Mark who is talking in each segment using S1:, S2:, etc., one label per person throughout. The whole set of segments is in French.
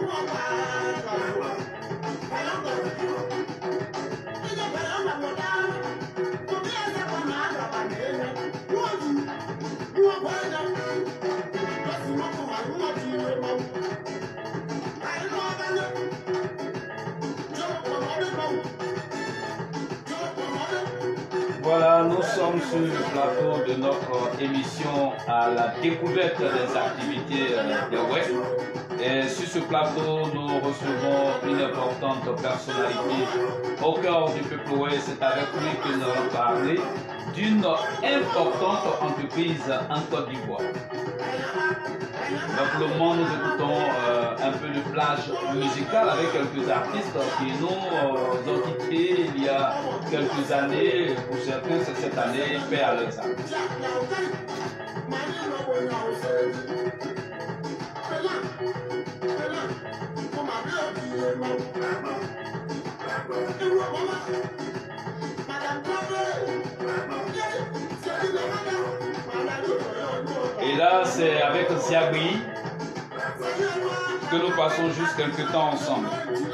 S1: Voilà, nous sommes sur le plateau de notre émission à la découverte des activités des web. Et sur ce plateau, nous recevons une importante personnalité au cœur du peuple ouest. C'est avec lui que nous allons parler d'une importante entreprise en Côte d'Ivoire. Donc, le moment, nous écoutons un peu de plage musicale avec quelques artistes qui nous ont quittés il y a quelques années. Pour certains, c'est cette année, paix à leurs âmes. Et là, c'est avec Ziagui que nous passons juste quelques temps ensemble.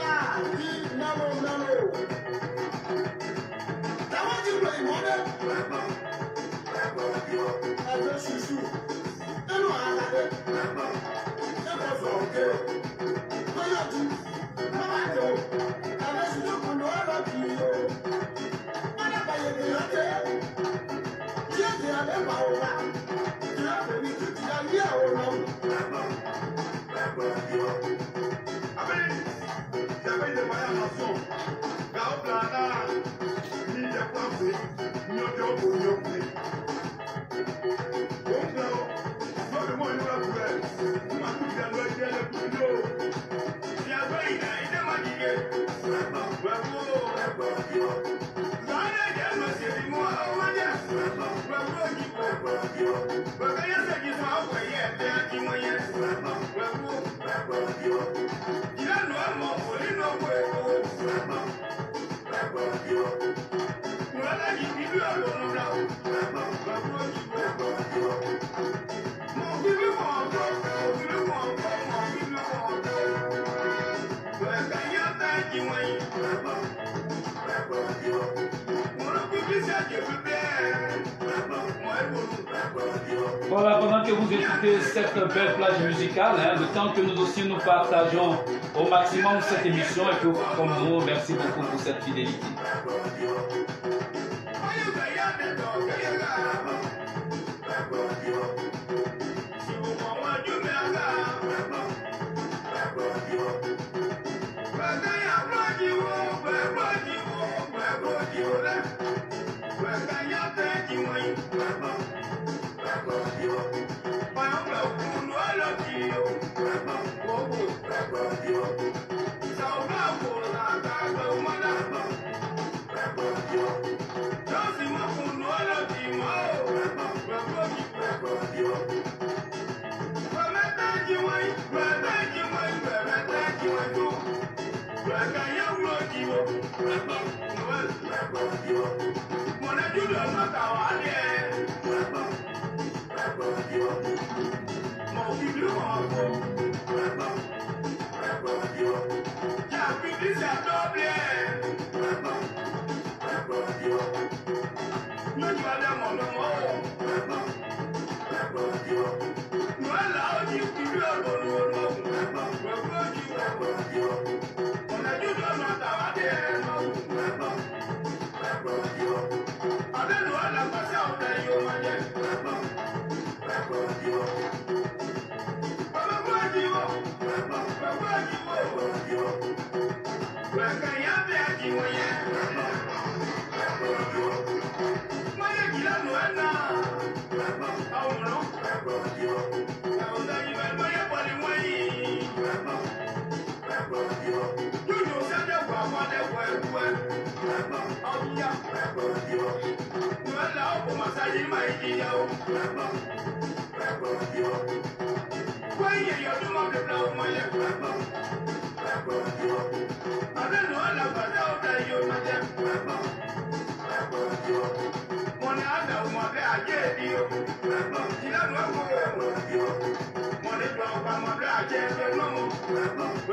S1: Voilà, pendant que vous écoutez cette belle plage musicale, le temps que nous aussi nous partageons au maximum cette émission et que comme nous, merci beaucoup pour cette fidélité.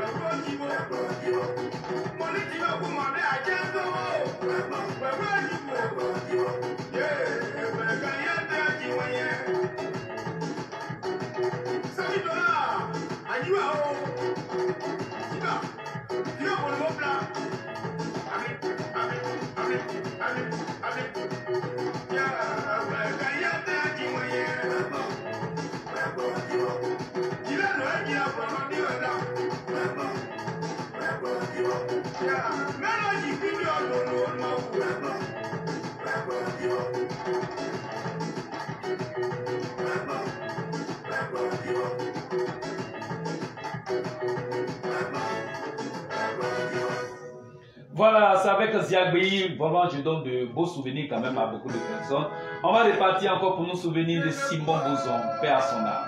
S1: Voilà, c'est avec Ziagbi, vraiment je donne de beaux souvenirs quand même à beaucoup de personnes. On va repartir encore pour nous souvenir de Simon Bozon, paix à son âme.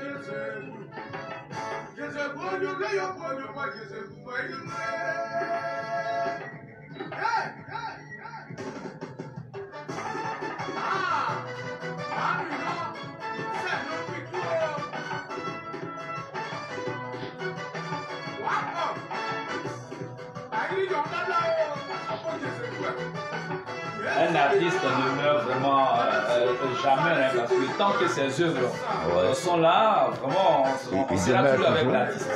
S1: Un artiste ne meurt vraiment jamais, hein, parce que tant que ses œuvres sont là, vraiment, on sera toujours avec l'artiste.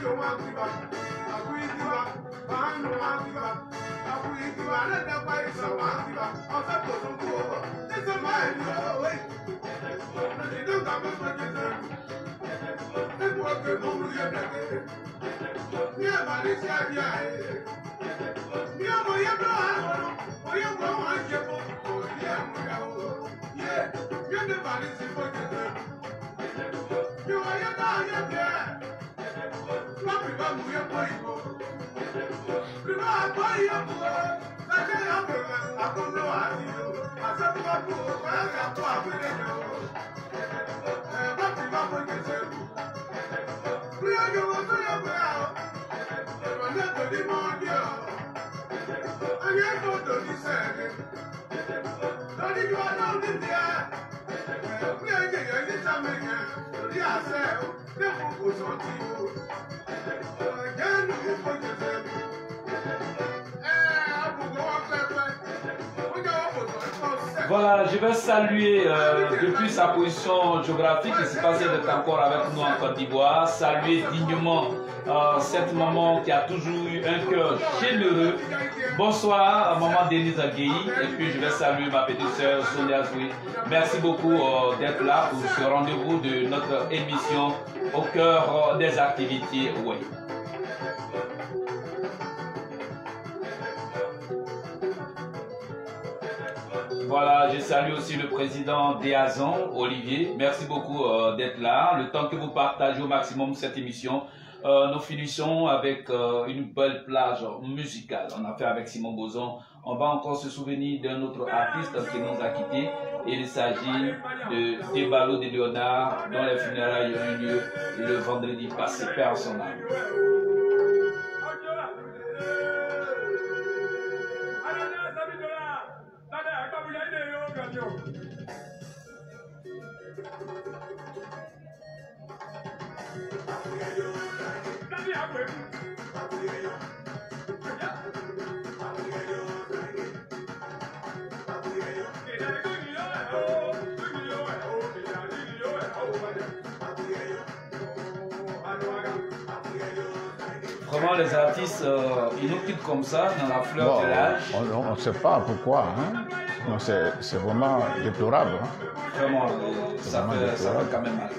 S1: Voilà, je vais saluer depuis sa position géographique, il s'est passé d'être encore avec nous en Côte d'Ivoire, saluer dignement cette maman qui a toujours eu un cœur généreux. Bonsoir, maman Denise Agueyi, et puis je vais saluer ma petite sœur Sonia Zoui. Merci beaucoup d'être là pour ce rendez-vous de notre émission au cœur des activités. Ouais. Voilà, je salue aussi le président d'Eazon, Olivier. Merci beaucoup d'être là. Le temps que vous partagez au maximum cette émission, nous finissons avec une belle plage musicale. On a fait avec Simon Bozon. On va encore se souvenir d'un autre artiste qui nous a quittés. Il s'agit de Debalo de Léonard, dont les funérailles ont eu lieu le vendredi passé. Père en son âme. Vraiment, les artistes, ils nous quittent comme ça, dans la fleur de l'âge.
S2: On ne sait pas pourquoi. Hein? C'est vraiment déplorable. Hein?
S1: Vraiment, ça fait quand même mal.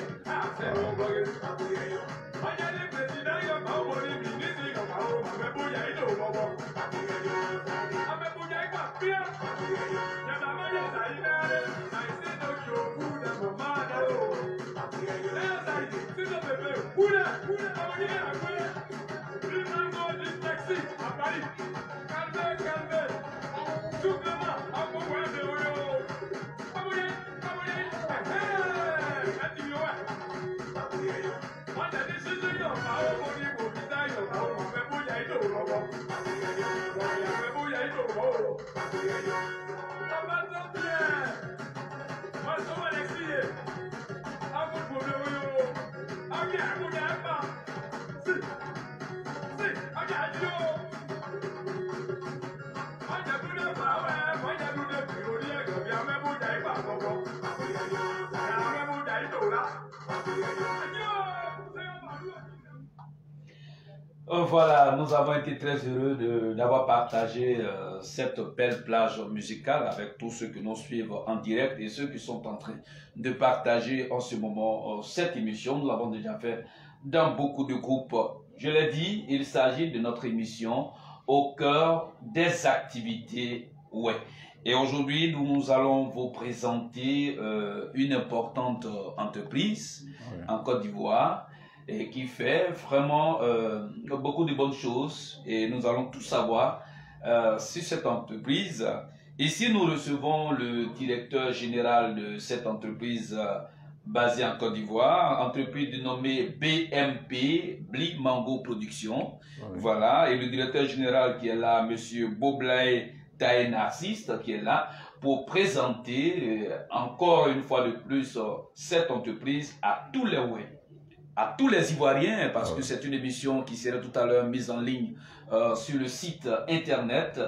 S1: Voilà, nous avons été très heureux d'avoir partagé cette belle plage musicale avec tous ceux qui nous suivent en direct et ceux qui sont en train de partager en ce moment cette émission. Nous l'avons déjà fait dans beaucoup de groupes. Je l'ai dit, il s'agit de notre émission au cœur des activités web. Et aujourd'hui, nous allons vous présenter une importante entreprise en Côte d'Ivoire et qui fait vraiment beaucoup de bonnes choses. Et nous allons tout savoir sur cette entreprise. Ici, nous recevons le directeur général de cette entreprise basée en Côte d'Ivoire, entreprise dénommée BMP, Bli Mango Production. Oui. Voilà, et le directeur général qui est là, M. Boblaye Taï Narcisse, qui est là pour présenter encore une fois de plus cette entreprise à tous les web, à tous les Ivoiriens, parce que c'est une émission qui sera tout à l'heure mise en ligne sur le site internet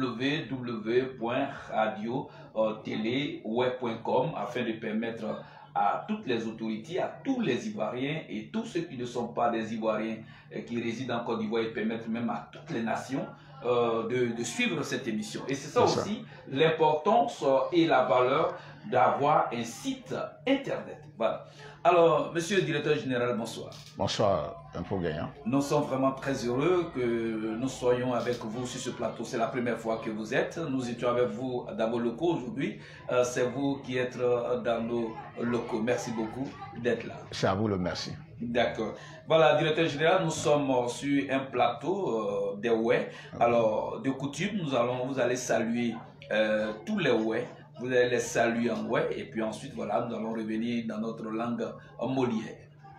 S1: www.radio-télé-web.com afin de permettre à toutes les autorités, à tous les Ivoiriens et tous ceux qui ne sont pas des Ivoiriens qui résident en Côte d'Ivoire et permettre même à toutes les nations de suivre cette émission. Et c'est ça aussi l'importance et la valeur d'avoir un site internet. Voilà. Alors, monsieur le directeur général, bonsoir.
S2: Bonsoir, Impôt Gagnant.
S1: Nous sommes vraiment très heureux que nous soyons avec vous sur ce plateau. C'est la première fois que vous êtes. Nous étions avec vous dans vos locaux aujourd'hui. C'est vous qui êtes dans nos locaux. Merci beaucoup d'être là.
S2: C'est à vous le merci.
S1: D'accord. Voilà, directeur général, nous sommes sur un plateau des Ouè. Alors, de coutume, vous allez saluer tous les Ouè. Vous allez les saluer en Ouè. Et puis ensuite, voilà, nous allons revenir dans notre langue molière.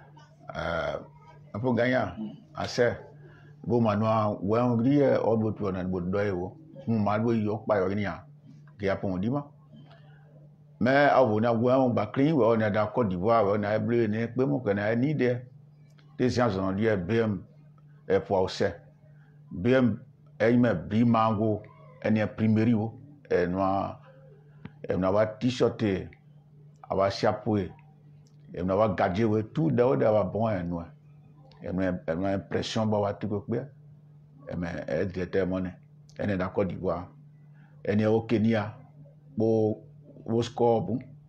S2: Impôt Gagnant, assez. Bon, maintenant, ouais, on dit, on doit tout en être doy, on m'a dit, on pas rien, qui a pas dit, mais on a ouais, on baclin, on est dans Côte d'Ivoire, on a bleu, on est mon canard, ni des gens ont dit, BM, et pour aussi, BM, et il m'a bri mango, et il imprimerie, et noir, et on a t-shirt, avoir chapeau, et on a gadget, tout d'abord d'avoir bon et noir. Elle m'a l'impression d'avoir tout coupé. Elle est déterminée. Elle est dans Côte d'Ivoire. Elle est au Kenya. Au score,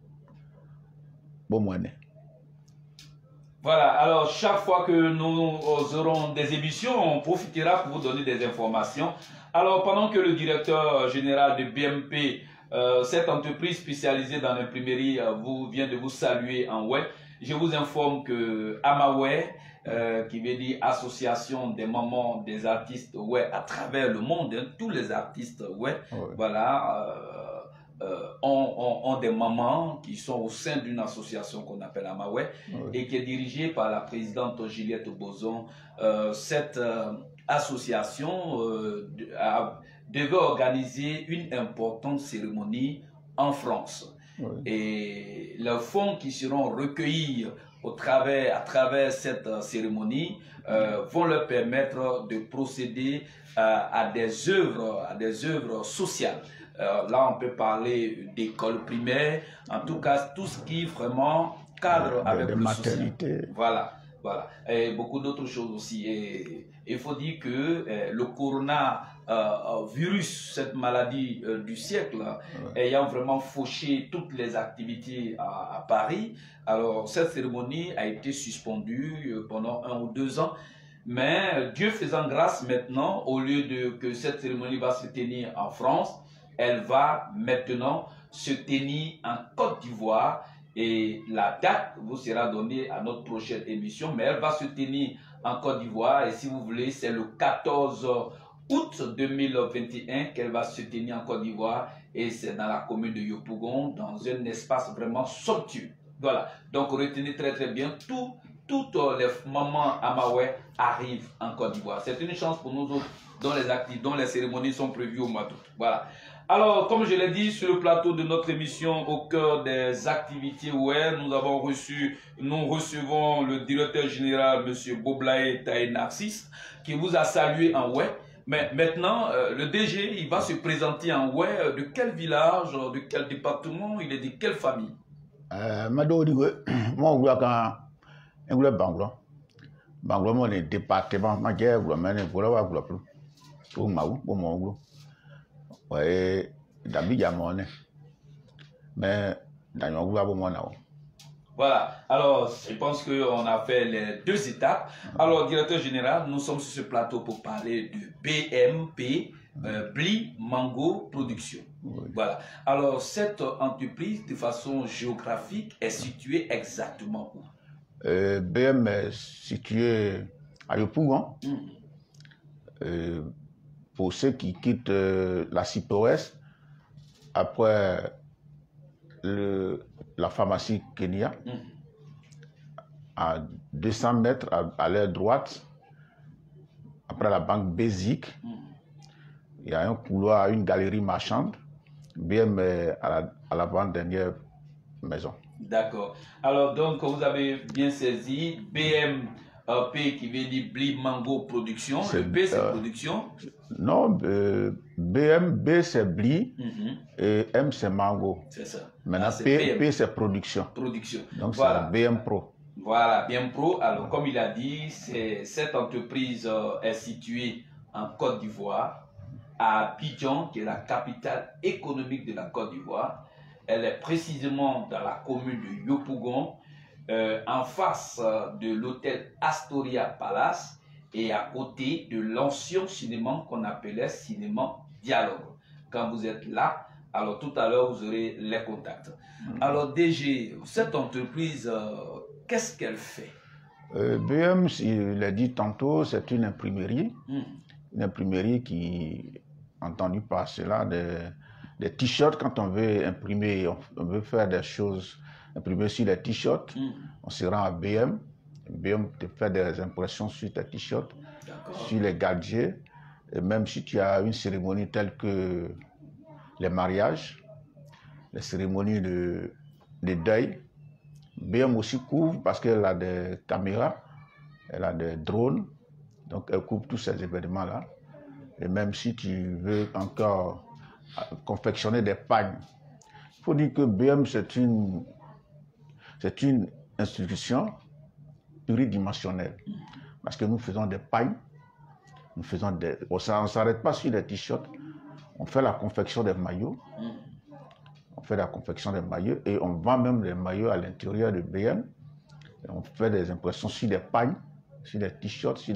S2: bon monnaie.
S1: Voilà, alors chaque fois que nous aurons des émissions, on profitera pour vous donner des informations. Alors pendant que le directeur général de BMP, cette entreprise spécialisée dans l'imprimerie, vient de vous saluer en web, je vous informe que Amaway, qui veut dire Association des mamans des artistes ouais, à travers le monde, hein, tous les artistes ouais, voilà, ont des mamans qui sont au sein d'une association qu'on appelle Amaway et qui est dirigée par la présidente Juliette Bozon. Cette association devait organiser une importante cérémonie en France. Et les fonds qui seront recueillis à travers cette cérémonie vont leur permettre de procéder à des œuvres sociales. Là, on peut parler d'écoles primaires, en tout cas, tout ce qui vraiment cadre avec le social. Voilà. Et beaucoup d'autres choses aussi. Et il faut dire que le coronavirus, cette maladie du siècle, ayant vraiment fauché toutes les activités à Paris, alors cette cérémonie a été suspendue pendant 1 ou 2 ans. Mais Dieu faisant grâce maintenant, au lieu que cette cérémonie va se tenir en France, elle va maintenant se tenir en Côte d'Ivoire. Et la date vous sera donnée à notre prochaine émission, mais elle va se tenir en Côte d'Ivoire. Et si vous voulez, c'est le 14 août 2021 qu'elle va se tenir en Côte d'Ivoire. Et c'est dans la commune de Yopougon, dans un espace vraiment somptueux. Voilà, donc retenez très très bien, toutes les mamans Amaway arrivent en Côte d'Ivoire. C'est une chance pour nous autres, dont les cérémonies sont prévues au mois d'août. Voilà. Alors, comme je l'ai dit, sur le plateau de notre émission, au cœur des activités web, nous recevons le directeur général, M. Boblaye Taï Narcisse, qui vous a salué en web. Mais maintenant, le DG, il va se présenter en web. De quel village, de quel département, il est de quelle famille?
S2: Moi, je suis Banglo, moi, le département, je suis ouais, mais
S1: voilà, alors je pense qu'on a fait les 2 étapes. Alors, directeur général, nous sommes sur ce plateau pour parler de BMP, Bli Mango Production. Voilà, alors cette entreprise, de façon géographique, est située exactement où?
S2: BM est situé à Yopougon. Pour ceux qui quittent la CIPOS, après la pharmacie Kenya, à 200 mètres à l'aile droite, après la banque Basique, il y a un couloir, une galerie marchande, BM à l'avant-dernière maison.
S1: D'accord. Alors, donc, vous avez bien saisi, BMP qui veut dire Bli Mango Production. Le B, c'est production.
S2: Non, B c'est Bli et M c'est Mango.
S1: C'est ça.
S2: Maintenant, P c'est production.
S1: Production.
S2: Donc,
S1: voilà.
S2: c'est BM Pro.
S1: Voilà, BM Pro. Alors, comme il a dit, cette entreprise est située en Côte d'Ivoire, à Abidjan, qui est la capitale économique de la Côte d'Ivoire. Elle est précisément dans la commune de Yopougon, en face de l'hôtel Astoria Palace et à côté de l'ancien cinéma qu'on appelait cinéma Dialogue. Quand vous êtes là, alors tout à l'heure, vous aurez les contacts. Alors DG, cette entreprise, qu'est-ce qu'elle fait?
S2: BM, il l'a dit tantôt, c'est une imprimerie. Une imprimerie qui, entendu par cela, des t-shirts, quand on veut imprimer, on veut faire des choses, imprimer sur les t-shirts, on se rend à BM. BM te fait des impressions sur tes t-shirts, sur les gadgets, et même si tu as une cérémonie telle que les mariages, les cérémonies de deuil, BM aussi couvre parce qu'elle a des caméras, elle a des drones, donc elle couvre tous ces événements-là. Et même si tu veux encore confectionner des pagnes, il faut dire que BM c'est une institution pluridimensionnelle. Parce que nous faisons des pagnes, on ne s'arrête pas sur les t-shirts, on fait la confection des maillots. On fait la confection des maillots et on vend même les maillots à l'intérieur de BM. Et on fait des impressions sur des pagnes, sur des t-shirts, sur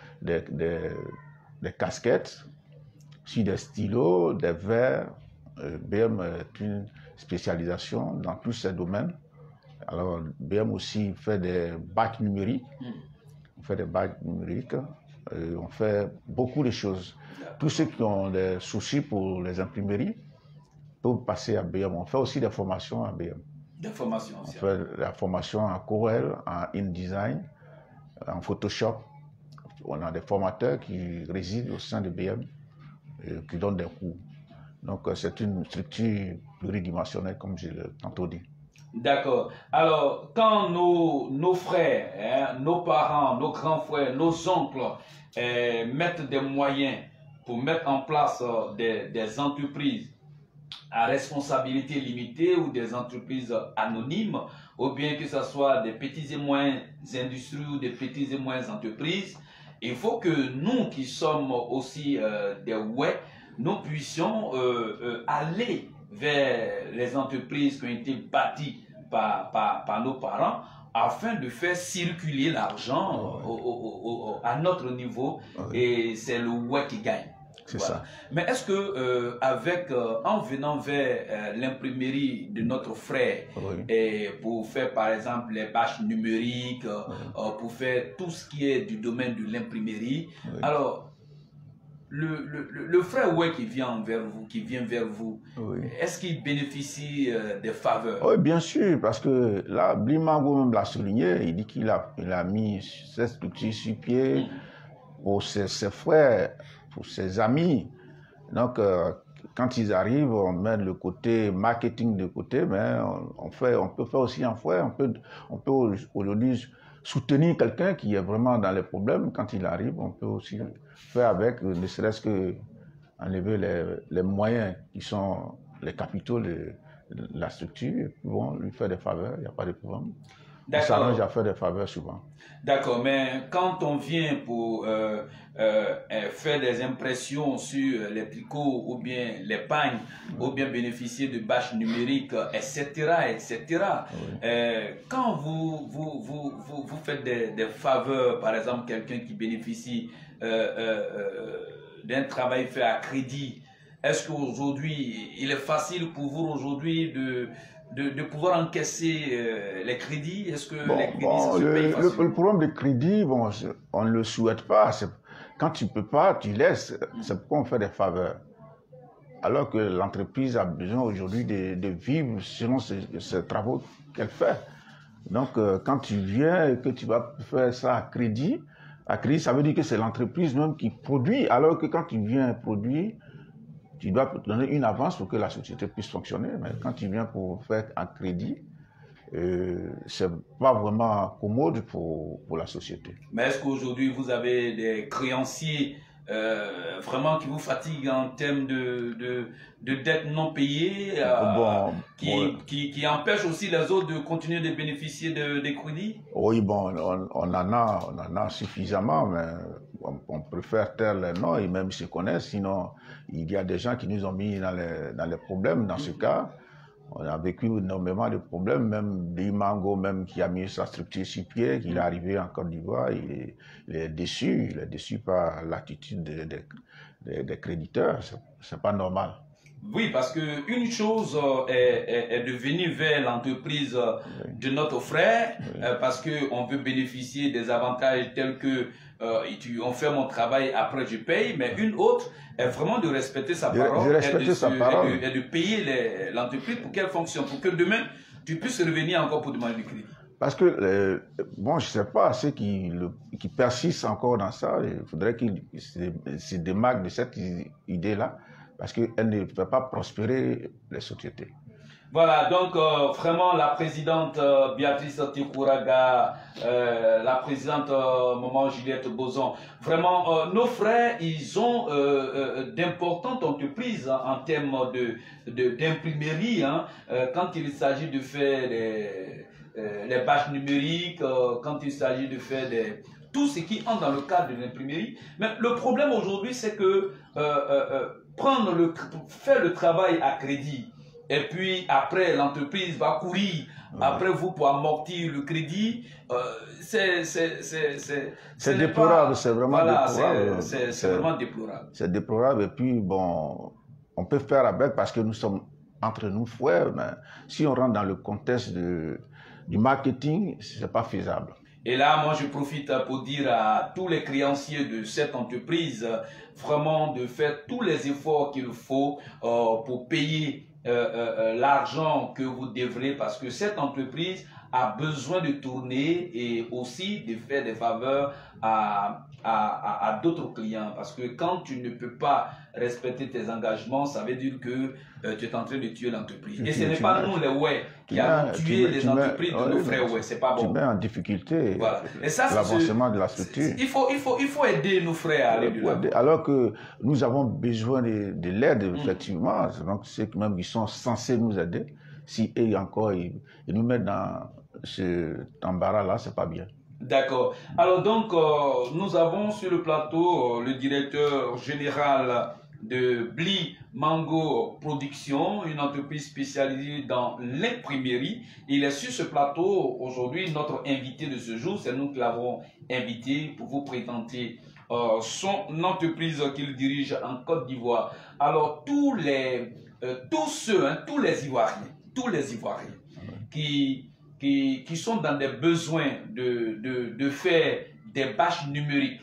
S2: des casquettes, sur des stylos, des verres. BM est une spécialisation dans tous ces domaines. Alors BM aussi fait des bacs numériques. On fait des bacs numériques. On fait beaucoup de choses. Tous ceux qui ont des soucis pour les imprimeries peuvent passer à BM. On fait aussi des formations à BM.
S1: Des formations aussi.
S2: On fait la formation en Corel, en InDesign, en Photoshop. On a des formateurs qui résident au sein de BM et qui donnent des cours. Donc c'est une structure pluridimensionnelle, comme je l'ai tantôt dit.
S1: D'accord. Alors, quand nos frères, nos parents, nos grands frères, nos oncles mettent des moyens pour mettre en place des entreprises à responsabilité limitée ou des entreprises anonymes, ou bien que ce soit des petites et moyennes industries ou des petites et moyennes entreprises, il faut que nous qui sommes aussi des ouais, nous puissions aller vers les entreprises qui ont été bâties par nos parents afin de faire circuler l'argent à notre niveau et c'est le ouais qui gagne.
S2: C'est ça.
S1: Mais est-ce que en venant vers l'imprimerie de notre frère et pour faire par exemple les bâches numériques, pour faire tout ce qui est du domaine de l'imprimerie, alors le frère ouais qui vient vers vous, est-ce qu'il bénéficie des faveurs?
S2: Oui, bien sûr, parce que là, Blimango même l'a souligné, il dit qu'il a mis cette structure sur pied pour ses frères, pour ses amis. Donc, quand ils arrivent, on met le côté marketing de côté, mais on peut faire aussi un frère. On peut aujourd'hui soutenir quelqu'un qui est vraiment dans les problèmes. Quand il arrive, on peut aussi faire avec, ne serait-ce que enlever les moyens qui sont les capitaux de la structure, et puis bon, lui faire des faveurs, il n'y a pas de problème. On s'arrange à faire des faveurs souvent.
S1: D'accord, mais quand on vient pour faire des impressions sur les tricots ou bien les pagnes, ou bien bénéficier de bâches numériques, etc., etc., quand vous faites des faveurs, par exemple quelqu'un qui bénéficie d'un travail fait à crédit, est-ce qu'aujourd'hui, il est facile pour vous aujourd'hui de pouvoir encaisser les crédits? Est-ce que les crédits se payent facilement?
S2: Le problème des crédits, bon, on ne le souhaite pas. Quand tu ne peux pas, tu laisses. C'est pourquoi on fait des faveurs. Alors que l'entreprise a besoin aujourd'hui de vivre selon ces travaux qu'elle fait. Donc, quand tu viens et que tu vas faire ça à crédit, ça veut dire que c'est l'entreprise même qui produit. Alors que quand tu viens produire, tu dois donner une avance pour que la société puisse fonctionner. Mais quand tu viens pour faire un crédit, c'est pas vraiment commode pour la société.
S1: Mais est-ce qu'aujourd'hui, vous avez des créanciers vraiment qui vous fatigue en termes de dettes non payées, qui empêche aussi les autres de continuer de bénéficier des crédits?
S2: Oui, bon, on en a suffisamment, mais on préfère taire les noms et même se connaissent, sinon il y a des gens qui nous ont mis dans les problèmes. Dans ce cas, on a vécu énormément de problèmes, même Bimango, même qui a mis sa structure sur pied, qui est arrivé en Côte d'Ivoire, il est déçu par l'attitude des créditeurs. C'est pas normal.
S1: Oui, parce qu'une chose est de venir vers l'entreprise de notre frère, parce qu'on veut bénéficier des avantages tels que on fait mon travail, après je paye, mais une autre est vraiment de respecter sa parole et de payer l'entreprise pour qu'elle fonctionne, pour que demain, tu puisses revenir encore pour demander du crédit.
S2: Parce que, bon, je ne sais pas, ceux qui persistent encore dans ça, il faudrait qu'ils se démarquent de cette idée-là, parce qu'elle ne fait pas prospérer les sociétés.
S1: Voilà, donc vraiment la présidente Béatrice Tekouraga, la présidente Maman Juliette Bozon, vraiment nos frères, ils ont d'importantes entreprises en termes d'imprimerie, hein, quand il s'agit de faire les bâches numériques, quand il s'agit de faire tout ce qui entre dans le cadre de l'imprimerie. Mais le problème aujourd'hui, c'est que faire le travail à crédit, et puis après l'entreprise va courir après vous pour amortir le crédit, c'est
S2: déplorable, c'est vraiment déplorable.
S1: C'est vraiment déplorable.
S2: C'est déplorable, et puis bon, on peut faire avec parce que nous sommes entre nous frères, mais si on rentre dans le contexte du marketing, c'est pas faisable.
S1: Et là, moi, je profite pour dire à tous les créanciers de cette entreprise, vraiment de faire tous les efforts qu'il faut pour payer l'argent que vous devrez, parce que cette entreprise a besoin de tourner et aussi de faire des faveurs à d'autres clients. Parce que quand tu ne peux pas respecter tes engagements, ça veut dire que tu es en train de tuer l'entreprise. Et ce n'est pas nous les ouais qui avons tué les entreprises de nos frères ouais, c'est pas bon.
S2: Tu mets en difficulté
S1: voilà.
S2: l'avancement de la structure.
S1: Il faut aider nos frères à aller de là.
S2: Alors que nous avons besoin de l'aide, effectivement. Donc ceux même qui sont censés nous aider, si eux encore ils nous mettent dans cet embarras-là, c'est pas bien.
S1: D'accord. Alors donc, nous avons sur le plateau le directeur général de Bli Mango Production, une entreprise spécialisée dans l'imprimerie. Il est sur ce plateau aujourd'hui, notre invité de ce jour. C'est nous qui l'avons invité pour vous présenter son entreprise qu'il dirige en Côte d'Ivoire. Alors, tous les Ivoiriens qui sont dans des besoins de faire des bâches numériques,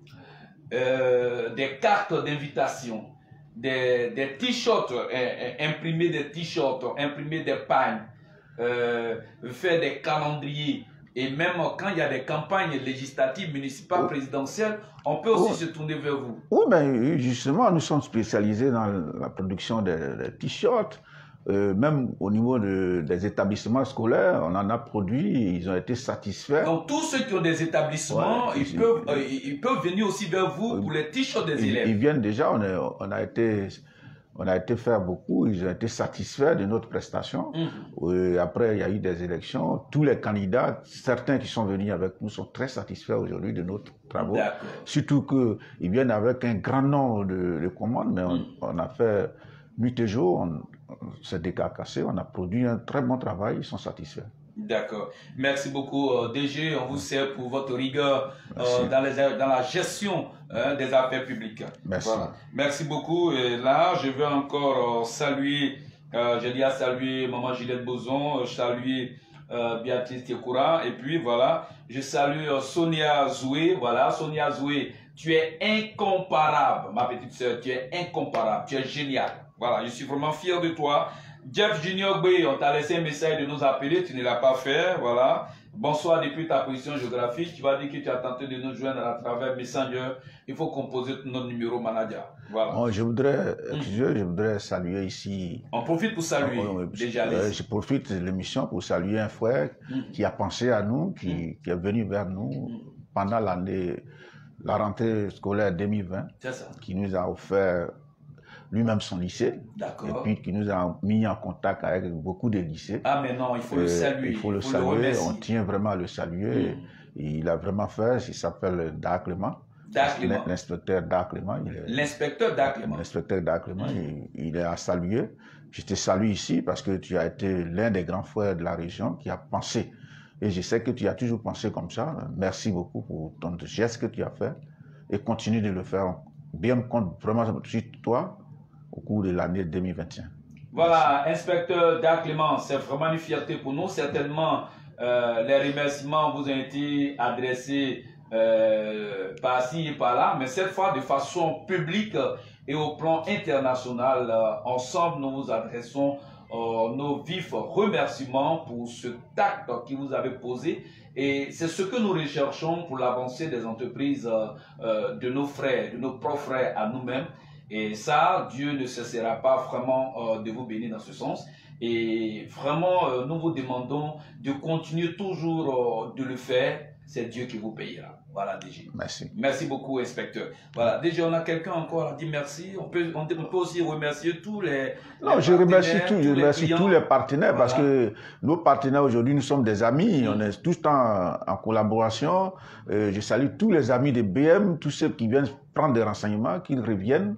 S1: des cartes d'invitation, des t-shirts, imprimer des t-shirts, imprimer des pagnes, faire des calendriers. Et même quand il y a des campagnes législatives, municipales, présidentielles, on peut aussi se tourner vers vous.
S2: Oui, mais justement, nous sommes spécialisés dans la production des t-shirts. Même au niveau des établissements scolaires, on en a produit, ils ont été satisfaits.
S1: Donc tous ceux qui ont des établissements, ils peuvent venir aussi vers vous pour les t-shirts des élèves.
S2: Ils viennent déjà, on a été faire beaucoup, ils ont été satisfaits de notre prestation. Après, il y a eu des élections, tous les candidats, certains qui sont venus avec nous sont très satisfaits aujourd'hui de nos travaux. Surtout qu'ils viennent avec un grand nombre de commandes, mais on a fait nuit et jour, on s'est décarcassé, on a produit un très bon travail, ils sont satisfaits.
S1: D'accord. Merci beaucoup, DG. On vous sert pour votre rigueur dans la gestion des affaires publiques.
S2: Merci.
S1: Voilà. Merci beaucoup. Et là, je veux encore saluer, j'ai dit à saluer Maman Juliette Bozon, saluer Béatrice Tekoura, et puis voilà, je salue Sonia Zoué. Voilà, Sonia Zoué, tu es incomparable, ma petite soeur, tu es incomparable, tu es génial. Voilà, je suis vraiment fier de toi. Jeff Junior Gbe, on t'a laissé un message de nous appeler, tu ne l'as pas fait, voilà. Bonsoir depuis ta position géographique, tu vas dire que tu as tenté de nous joindre à travers Messenger. Il faut composer notre numéro manager. Voilà.
S2: Bon, je voudrais saluer ici.
S1: On profite pour saluer. Déjà,
S2: je profite de l'émission pour saluer un frère qui a pensé à nous, qui est venu vers nous pendant l'année la rentrée scolaire 2020, qui nous a offert lui-même son lycée, et puis qui nous a mis en contact avec beaucoup de lycées.
S1: Ah mais non, il faut le saluer.
S2: Il faut le saluer, on tient vraiment à le saluer. Il a vraiment fait, il s'appelle Daclement. L'inspecteur Daclement.
S1: L'inspecteur Daclement.
S2: L'inspecteur Daclement, il est à saluer. Je te salue ici parce que tu as été l'un des grands frères de la région qui a pensé. Et je sais que tu as toujours pensé comme ça. Merci beaucoup pour ton geste que tu as fait. Et continue de le faire. Bien compte vraiment sur toi au cours de l'année 2021.
S1: Voilà, inspecteur Daclement, c'est vraiment une fierté pour nous. Certainement, les remerciements vous ont été adressés par-ci et par-là, mais cette fois de façon publique et au plan international. Ensemble, nous vous adressons nos vifs remerciements pour ce acte que vous avez posé. Et c'est ce que nous recherchons pour l'avancée des entreprises de nos frères, de nos propres frères à nous-mêmes. Et ça, Dieu ne cessera pas vraiment de vous bénir dans ce sens. Et vraiment, nous vous demandons de continuer toujours de le faire. C'est Dieu qui vous payera. Voilà, DG.
S2: Merci.
S1: Merci beaucoup, inspecteur. Voilà, DG, on a quelqu'un encore à dire merci. On peut aussi remercier tous les
S2: Non, je remercie tous les partenaires, voilà. Parce que nos partenaires aujourd'hui, nous sommes des amis. On est tous en collaboration. Je salue tous les amis de BM, tous ceux qui viennent prendre des renseignements, qui reviennent.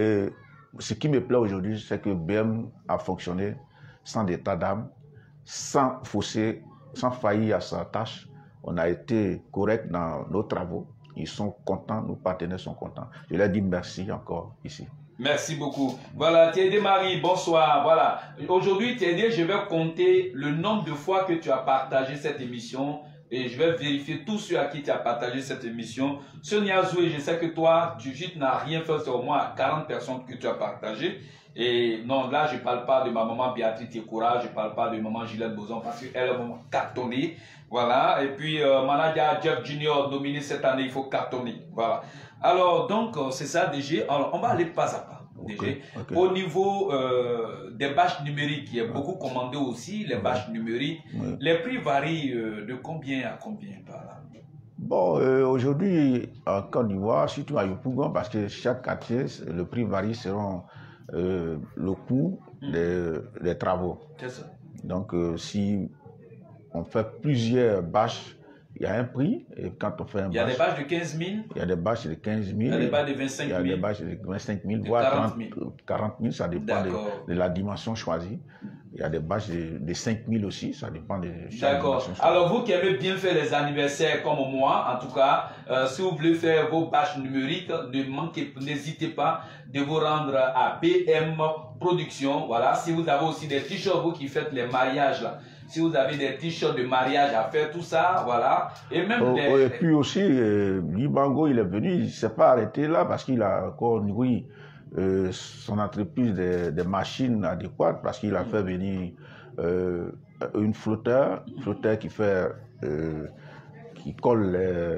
S2: Ce qui me plaît aujourd'hui, c'est que BM a fonctionné sans état d'âme, sans fausser, sans faillir à sa tâche. On a été correct dans nos travaux. Ils sont contents, nos partenaires sont contents. Je leur dis merci encore ici.
S1: Merci beaucoup. Voilà, Thierry Marie, bonsoir. Voilà. Aujourd'hui, Thierry, je vais compter le nombre de fois que tu as partagé cette émission et je vais vérifier tous ceux à qui tu as partagé cette émission. Sonia Zoué, je sais que toi, tu n'as rien fait, c'est au moins 40 personnes que tu as partagé. Et non, là, je ne parle pas de ma maman Béatrice Tekoura, je ne parle pas de maman Gilette Bozon parce qu'elle a vraiment cartonné. Voilà. Et puis, Manadia Jeff Junior, nominé cette année, il faut cartonner. Voilà. Alors, donc, c'est ça, DG. Alors, on va aller pas à pas. Okay. Au niveau des bâches numériques, il y a beaucoup commandé aussi, les bâches numériques. Les prix varient de combien à combien par là?
S2: Bon, aujourd'hui, en Côte d'Ivoire, surtout à Yopougon, parce que chaque quartier, le prix varie selon le coût des travaux.
S1: C'est ça.
S2: Donc, si on fait plusieurs bâches, il y a un prix. Et quand on fait un
S1: il y a des bâches de 15 000.
S2: Il y a des bâches de 15 000.
S1: Il y a des bâches de 25 000.
S2: Il y a des bâches de 25 000, voire 40 000. Ça dépend de la dimension choisie. Il y a des bâches de 5 000 aussi. Ça dépend de chaque dimension choisie.
S1: Alors, vous qui aimez bien faire les anniversaires comme moi, en tout cas, si vous voulez faire vos bâches numériques, n'hésitez pas de vous rendre à BM Production. Voilà. Si vous avez aussi des t-shirts, vous qui faites les mariages là. Si vous avez des t-shirts de mariage à faire, tout ça, voilà. Et même
S2: et puis aussi, Libango, il est venu, il ne s'est pas arrêté là parce qu'il a encore nourri son entreprise des machines adéquates parce qu'il a fait venir une flotteur qui fait, qui colle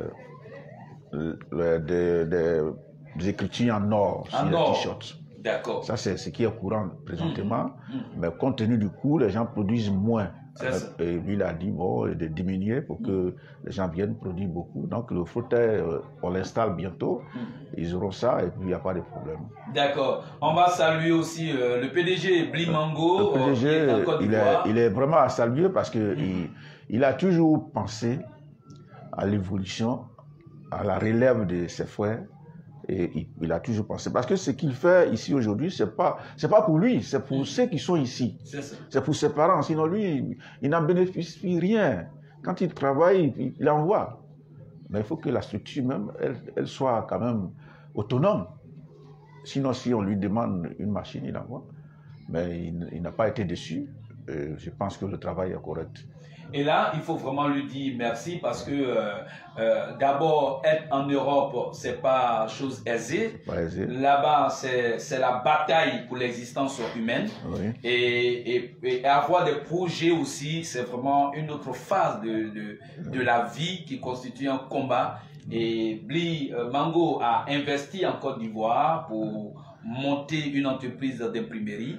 S2: des écritures en or sur les t-shirts.
S1: D'accord.
S2: Ça, c'est ce qui est courant présentement. Mais compte tenu du coût, les gens produisent moins. Et lui, il a dit, bon, de diminuer pour que les gens viennent produire beaucoup. Donc, le flotteur, on l'installe bientôt. Ils auront ça et puis il n'y a pas de problème.
S1: D'accord. On va saluer aussi le PDG Blimango.
S2: Le PDG, il est vraiment à saluer parce qu'il a toujours pensé à l'évolution, à la relève de ses frères. Et il a toujours pensé. Parce que ce qu'il fait ici aujourd'hui, c'est pas pour lui, c'est pour ceux qui sont ici. C'est pour ses parents. Sinon, lui, il n'en bénéficie rien. Quand il travaille, il envoie. Mais il faut que la structure même, elle soit quand même autonome. Sinon, si on lui demande une machine, il envoie. Mais il n'a pas été déçu. Je pense que le travail est correct.
S1: Et là, il faut vraiment lui dire merci parce que d'abord, être en Europe, c'est pas chose aisée. Là-bas, c'est la bataille pour l'existence humaine.
S2: Oui.
S1: Et avoir des projets aussi, c'est vraiment une autre phase de la vie qui constitue un combat. Et Blimango a investi en Côte d'Ivoire pour monter une entreprise d'imprimerie.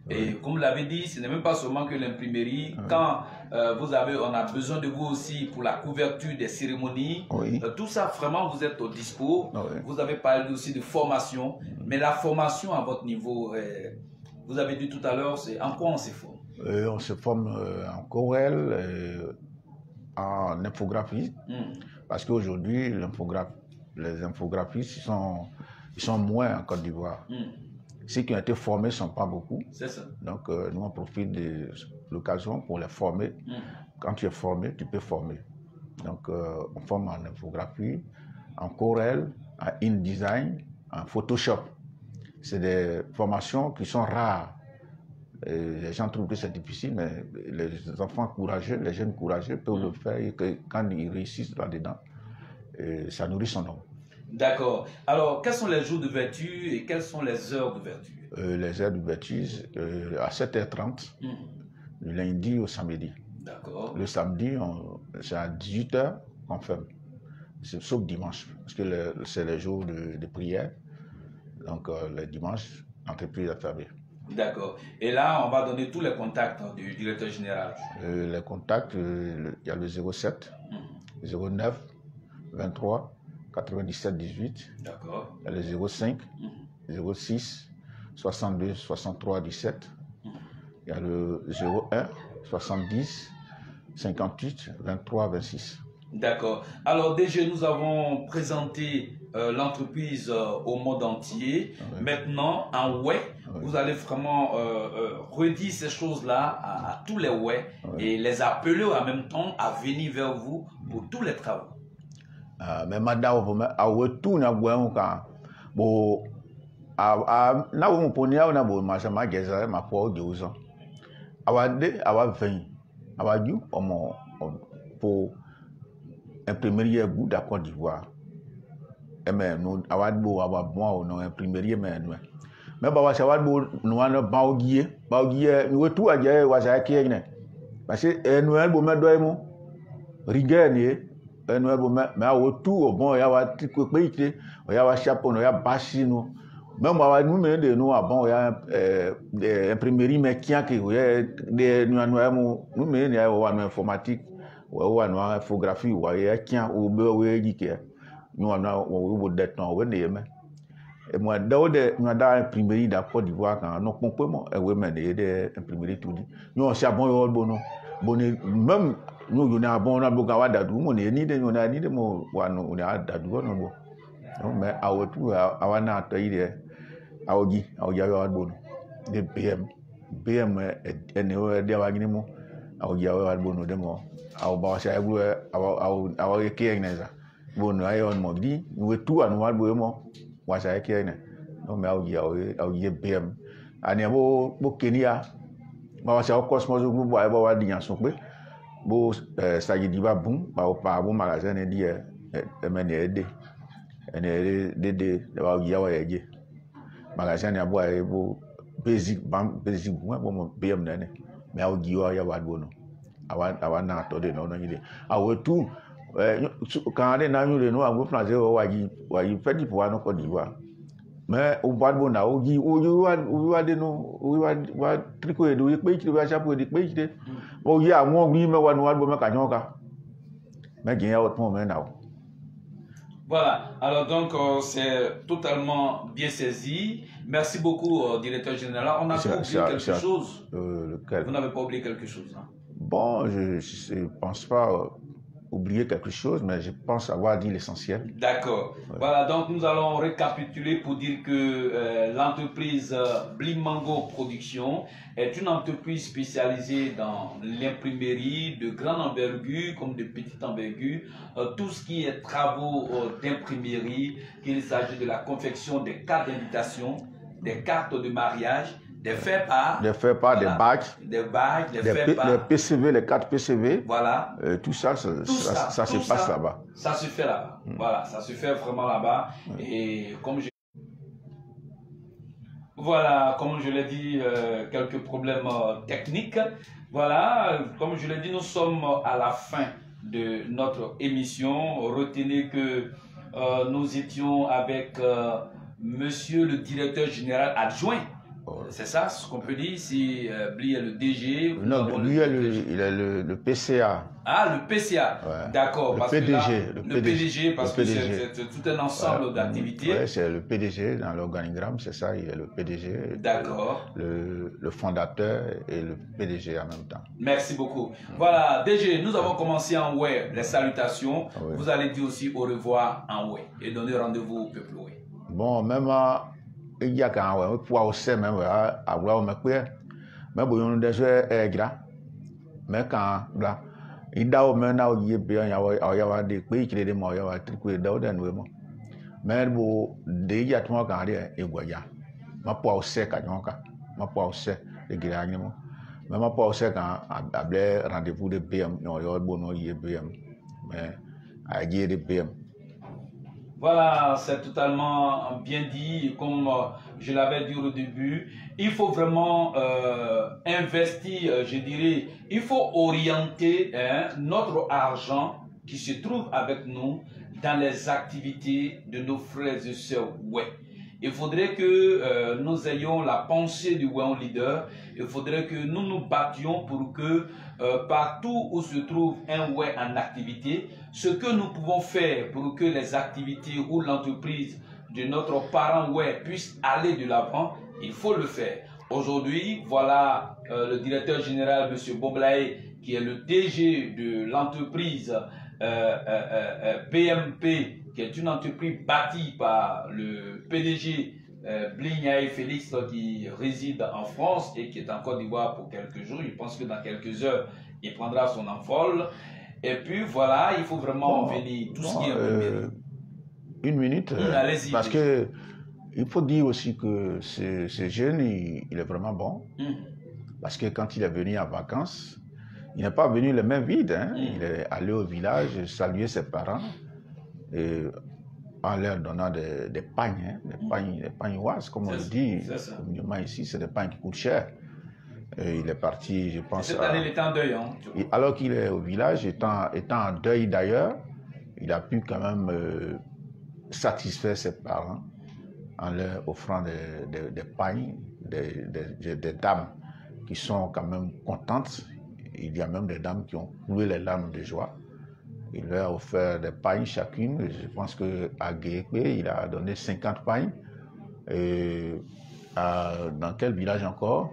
S1: Et comme vous l'avez dit, ce n'est même pas seulement que l'imprimerie. Quand on a besoin de vous aussi pour la couverture des cérémonies, tout ça, vraiment, vous êtes au dispo. Vous avez parlé aussi de formation. Mais la formation à votre niveau, vous avez dit tout à l'heure, c'est en quoi on se forme?
S2: On se forme en Corel, en infographie. Parce qu'aujourd'hui, les infographistes, ils sont moins en Côte d'Ivoire. Ceux qui ont été formés ne sont pas beaucoup.
S1: C'est ça.
S2: Donc, nous, on profite de l'occasion pour les former. Quand tu es formé, tu peux former. Donc, on forme en infographie, en Corel, en InDesign, en Photoshop. C'est des formations qui sont rares. Et les gens trouvent que c'est difficile, mais les enfants courageux, les jeunes courageux peuvent le faire et que quand ils réussissent là-dedans, ça nourrit son homme.
S1: D'accord. Alors, quels sont les jours d'ouverture et quelles sont les heures d'ouverture?
S2: Les heures d'ouverture, à 7h30, du lundi au samedi.
S1: D'accord.
S2: Le samedi, c'est à 18h qu'on ferme, sauf dimanche, parce que c'est les jours de prière. Donc, le dimanche, l'entreprise est fermée.
S1: D'accord. Et là, on va donner tous les contacts du directeur général.
S2: Les contacts, il y a le 07, 09, 23, 97, 18.
S1: D'accord.
S2: Il y a le 05, 06, 62, 63, 17. Il y a le 01, 70, 58, 23, 26.
S1: D'accord. Alors déjà, nous avons présenté l'entreprise au monde entier. Maintenant, en web, vous allez vraiment redire ces choses-là à tous les web et les appeler en même temps à venir vers vous pour tous les travaux.
S2: Mais madame, à retour, na bon, na vous prenez à bon marché magasin, ma foi de 12 ans. Awa 20, awa du pour imprimerie goût de Côte d'Ivoire. Et mais nous awa bon non imprimerie mais nous. Mais bah ça va nous en baogier nous tout à dire wa ça qui est parce que nous bon me doy mo rigueur ni nous bon mais au tout bon ya wa tiko peite ya wa chapeau no ya bashi no même awa nous mais de nous bon ya imprimerie mais qui a que de nous mais ya wa informatique wa no infographie wa ya kian o be we dike nous on a wo de temps we ne me et moi de nous da imprimerie da Côte d'Ivoire quand non complètement et we me de imprimerie tout dit nous on bon yo bon même nous on a bon na boka wa dadu mo ne ni de nous na ni de mo wa no on a dadu no bo mais a wotu a na to ide a ogi ya bon de BM ene o de wa gini mo a ogi ya bon de mo a ba sa eglu a ke neza bon ayo mo di we tu anu wa bo mo wa sa ke ne no me a ogi BM ani bo Kenya ba wa sa Cosmos group wa di yan so pe bo sagidi ba bun ba o pa bo magasin ne di e me ne ede ene de ba ogi ya wa ye magasin ne abo e bo basic bon BM ne me a ogi ya wa bo no awa na to de no yide awe tu quand on a eu no ago français wa yi fait pour no Côte d'Ivoire mais au bas bon na ogi wa de no wa tricot e do pe ti wa chapeau de pe ti o yi àwọn ri me wa no wa bo me ka nyoka me gin ya o ton me na o.
S1: Voilà, alors donc c'est totalement bien saisi. Merci beaucoup, directeur général. On a oublié quelque chose. Vous n'avez pas oublié quelque chose, hein?
S2: Bon, je ne pense pas oublier quelque chose, mais je pense avoir dit l'essentiel.
S1: D'accord. Ouais. Voilà, donc nous allons récapituler pour dire que l'entreprise Blimango Production est une entreprise spécialisée dans l'imprimerie de grande envergure comme de petite envergure, tout ce qui est travaux d'imprimerie, qu'il s'agit de la confection des cartes d'invitation, des cartes de mariage, des faits-part,
S2: voilà, des bacs,
S1: les
S2: PCV, les cartes PCV,
S1: voilà.
S2: Tout ça se passe là-bas.
S1: Ça se fait là-bas. Voilà, ça se fait vraiment là-bas. Et comme je l'ai dit, quelques problèmes techniques. Voilà, comme je l'ai dit, nous sommes à la fin de notre émission. Retenez que nous étions avec monsieur le directeur général adjoint C'est ça ce qu'on peut dire, si Bli est le DG.
S2: Non, lui, il est le PCA.
S1: Ah, le PCA,
S2: ouais.
S1: D'accord.
S2: Le PDG.
S1: Le PDG, parce que c'est tout un ensemble d'activités.
S2: Oui, c'est le PDG dans l'organigramme, c'est ça, il est le PDG.
S1: D'accord.
S2: Le fondateur et le PDG en même temps.
S1: Merci beaucoup. Voilà, DG, nous avons commencé en ouais, les salutations. Oui. Vous allez dire aussi au revoir en ouais et donner rendez-vous au peuple ouais.
S2: Bon, même il y a quand même pour aussi même à voir mais bon on déjà gra mais quand là il dao maintenant il y a des pays qui les mo ya wa trico dao dan we mo mais bon déjà toi quand et goya ma pour aussi quand ma pour aussi les gra ni mo mais ma pour aussi quand able rendez-vous de BM non yo bon no BM mais à dire de BM.
S1: Voilà, c'est totalement bien dit. Comme je l'avais dit au début, il faut vraiment investir, je dirais, il faut orienter notre argent qui se trouve avec nous dans les activités de nos frères et sœurs. Ouais. Il faudrait que nous ayons la pensée du Wéon Leader. Il faudrait que nous nous battions pour que partout où se trouve un Wé en activité, ce que nous pouvons faire pour que les activités ou l'entreprise de notre parent Wé puisse aller de l'avant, il faut le faire. Aujourd'hui, voilà le directeur général, M. Boblaye, qui est le DG de l'entreprise BMP, qui est une entreprise bâtie par le PDG Blignaï Félix qui réside en France et qui est en Côte d'Ivoire pour quelques jours. Je pense que dans quelques heures, il prendra son envol. Et puis voilà, il faut vraiment venir tout ce qui est
S2: une minute,
S1: allez-y.
S2: Parce que il faut dire aussi que ce jeune, il est vraiment bon. Parce que quand il est venu en vacances, il n'est pas venu les mains vides. Hein. Il est allé au village saluer ses parents et en leur donnant des pagnes, des pagnes oises, comme on le dit communément ici, c'est des pagnes qui coûtent cher. Et il est parti, je pense.
S1: Cette année, il était en deuil. Hein,
S2: alors qu'il est au village, étant en deuil d'ailleurs, il a pu quand même satisfaire ses parents en leur offrant des pagnes, des dames qui sont quand même contentes. Il y a même des dames qui ont coulé les larmes de joie. Il leur a offert des pagnes chacune. Je pense qu'à Guéhékoué, il a donné 50 pagnes. Et dans quel village encore?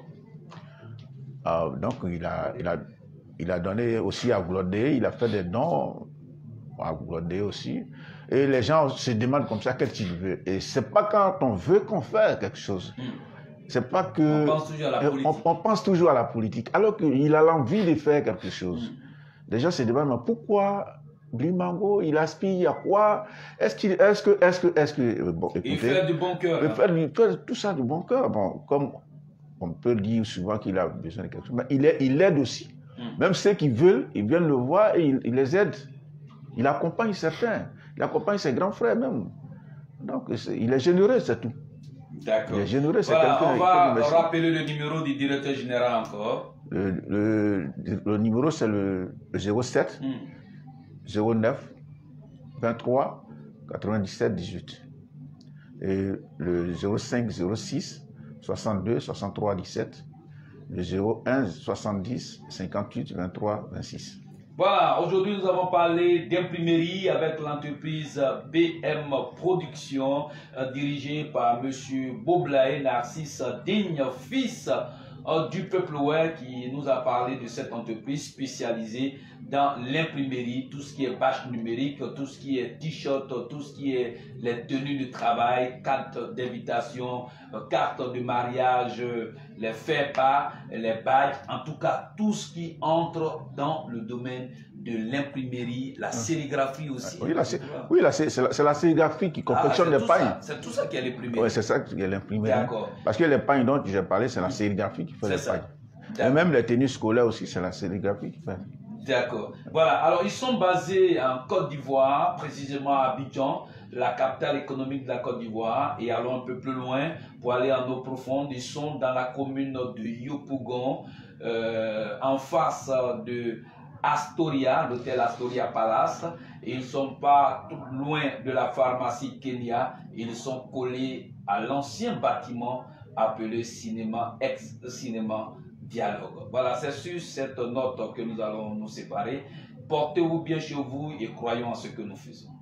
S2: Donc, il a donné aussi à Glodé. Il a fait des dons à Glodé aussi. Et les gens se demandent comme ça qu'est-ce qu'ils veulent. Et c'est pas quand on veut qu'on fait quelque chose. C'est pas que on pense toujours à la politique, alors qu'il a l'envie de faire quelque chose. Les gens se demandent mais pourquoi Blimango, il aspire à quoi? Est-ce que bon, écoutez,
S1: il fait du bon cœur.
S2: Il fait tout ça du bon cœur. Bon, comme on peut dire souvent qu'il a besoin de quelque chose, mais il aide aussi. Même ceux qui veulent, ils viennent le voir et il les aide. Il accompagne certains. Il accompagne ses grands frères même. Donc il est généreux, c'est tout.
S1: D'accord.
S2: Il est généreux, c'est
S1: voilà,
S2: quelqu'un.
S1: On va rappeler le numéro du directeur général encore.
S2: Le numéro, c'est le 07 09 23 97 18. Et le 05 06 62 63 17. Le 01 70 58 23 26.
S1: Voilà, aujourd'hui nous avons parlé d'imprimerie avec l'entreprise BM Production dirigée par M. Boblaye Narcisse Digne, fils du peuple Wé, qui nous a parlé de cette entreprise spécialisée dans l'imprimerie, tout ce qui est bâche numérique, tout ce qui est t-shirt, tout ce qui est les tenues de travail, cartes d'invitation, cartes de mariage, les faits-pas, les badges, en tout cas tout ce qui entre dans le domaine de l'imprimerie, la sérigraphie aussi.
S2: Oui, c'est la sérigraphie qui confectionne les pagnes.
S1: C'est tout ça qui est l'imprimerie.
S2: Oui, c'est ça qui est l'imprimerie.
S1: D'accord.
S2: Parce que les pagnes dont j'ai parlé, c'est la sérigraphie qui fait les pagnes. Et même les tenues scolaires aussi, c'est la sérigraphie qui fait.
S1: D'accord. Voilà. Alors, ils sont basés en Côte d'Ivoire, précisément à Abidjan, la capitale économique de la Côte d'Ivoire. Et allons un peu plus loin pour aller en eau profonde. Ils sont dans la commune de Yopougon, en face de Astoria, l'hôtel Astoria Palace. Et ils ne sont pas tout loin de la pharmacie Kenya. Ils sont collés à l'ancien bâtiment appelé cinéma ex-cinéma dialogue. Voilà, c'est sur cette note que nous allons nous séparer. Portez-vous bien chez vous et croyons en ce que nous faisons.